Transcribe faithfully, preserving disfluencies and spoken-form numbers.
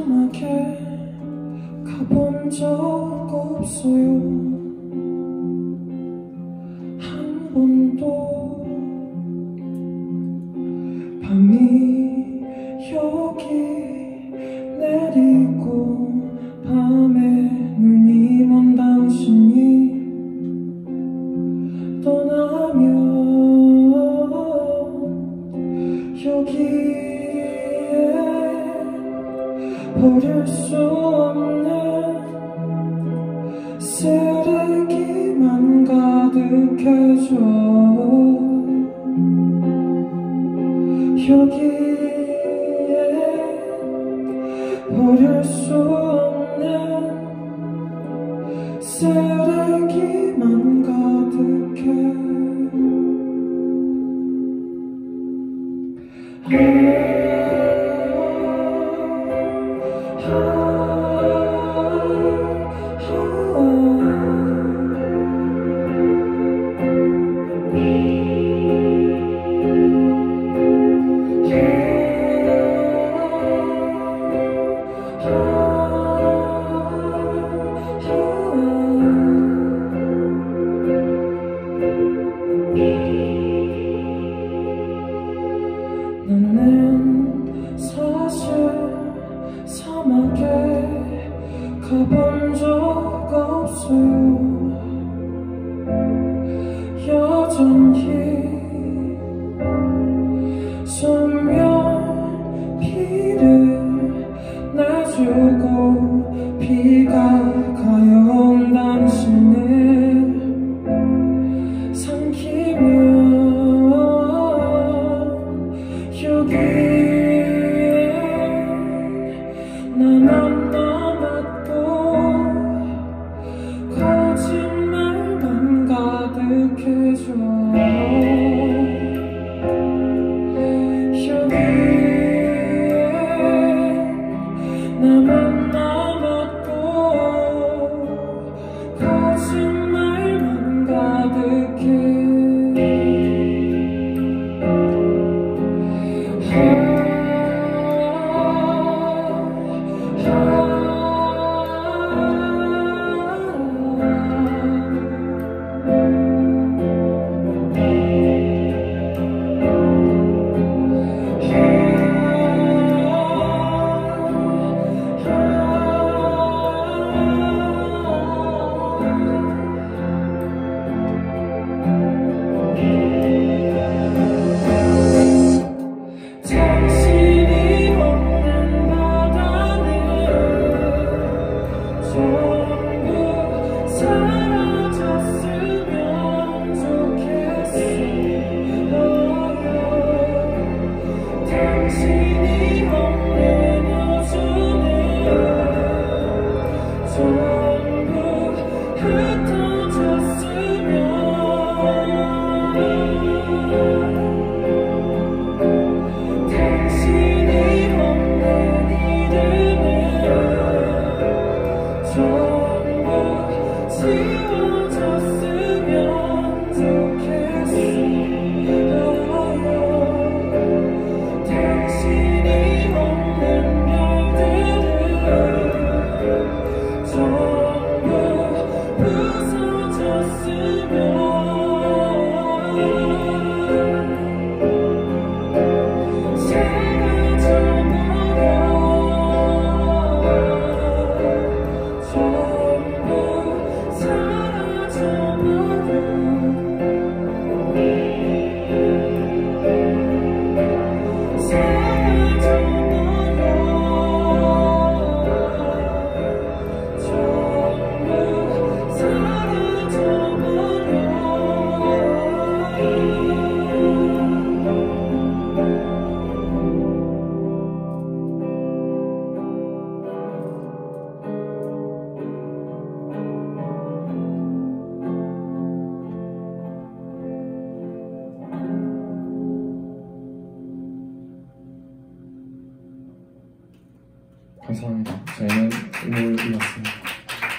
사막에 가본 적 없어요. 한 번도. 밤이 여기 내리고 밤에 눈이 먼 당신이 떠나면 여기에 버릴 수 없는 쓰레기만 가득해져. 여기에 버릴 수 없는 쓰레기만 가득해. 나는 사실 사막에 가본 적 없어요. 여전히 소멸 피를 내주고 비가 가여운 당신을 삼키며 여기에 나만 남았고 거짓말만 가득해져. 여기에 나만 남았고 거짓말만 가득해. 감사합니다. 저희는 오늘이었습니다.